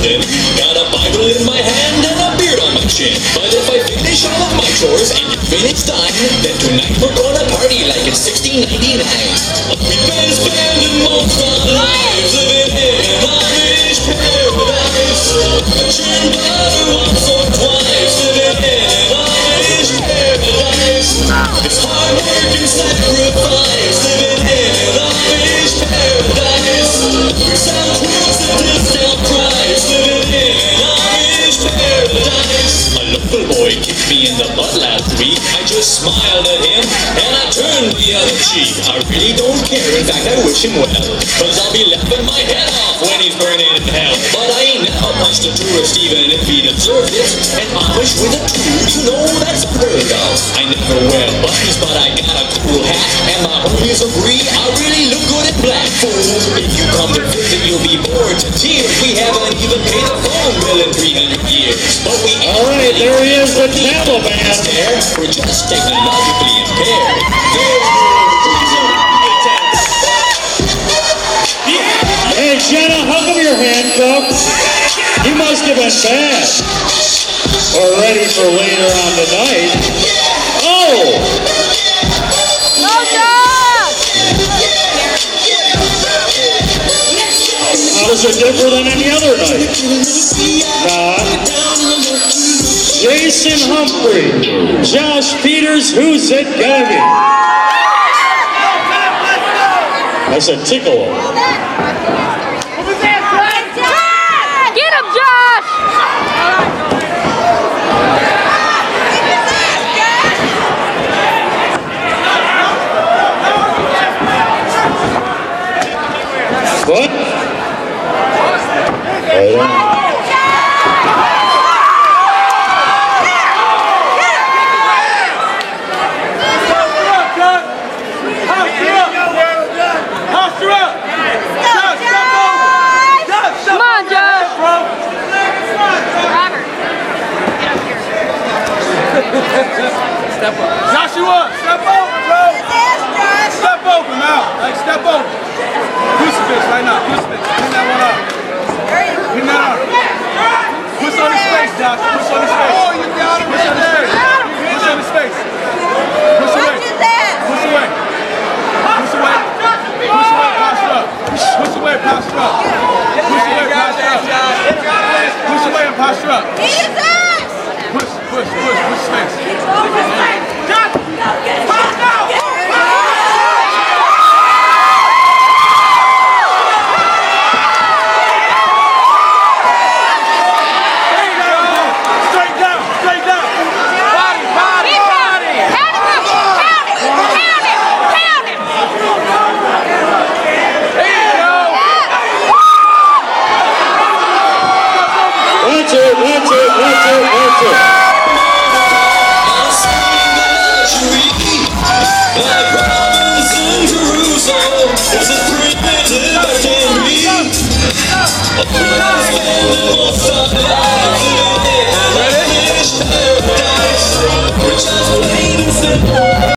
London. Got a Bible in my hand and a beard on my chin. But if I finish all of my chores and you finish done, then tonight we're gonna party like it's 1699. We've been spending most our lives living in an Amish paradise. A gin butter once or twice, living in an Amish paradise. It's hard work and sacrifice, living in an Amish paradise. We sell quilts at discount price, living in an Amish paradise. A local boy kicked me in the butt last week. I just smiled at him and I turned the other cheek. I really don't care, in fact I wish him well, cause I'll be laughing my head off when he's burning in hell. But I ain't never punched a tourist even if he'd observed it. And Amish with a tool, you know that's unheard of. I never wear buttons but I got a cool hat, and my homies agree I really look good in black. Fool, if you come to visit you'll be bored to tears. We haven't even paid a phone bill in 300 years. But we ain't Alright, there he is, the Taliban. We're just technologically impaired. Hey, Jenna, how come you're handcuffed? You must have been bad. Or ready for later on tonight. Oh! How's it different than any other night? Nah. Jason Humphrey, Josh Peters, who's it gonna be? I said tickle. Get him, Josh! What? Come on, Josh! Robert, get up here. Step up. Joshua, step over, bro. Step over now. Like, step over. Crucifix right now. Crucifix. Clean that one up. Clean that up. Push on his face, Josh. Push on his face. Oh, you got him. Push on his face. Push on his face. Push away. Push away. Push away. Push away. Posture up. Push away. Posture up. Push away. Posture up. Push away and posture up. Push. Push his face. Josh! Push now! When I spend the most of my life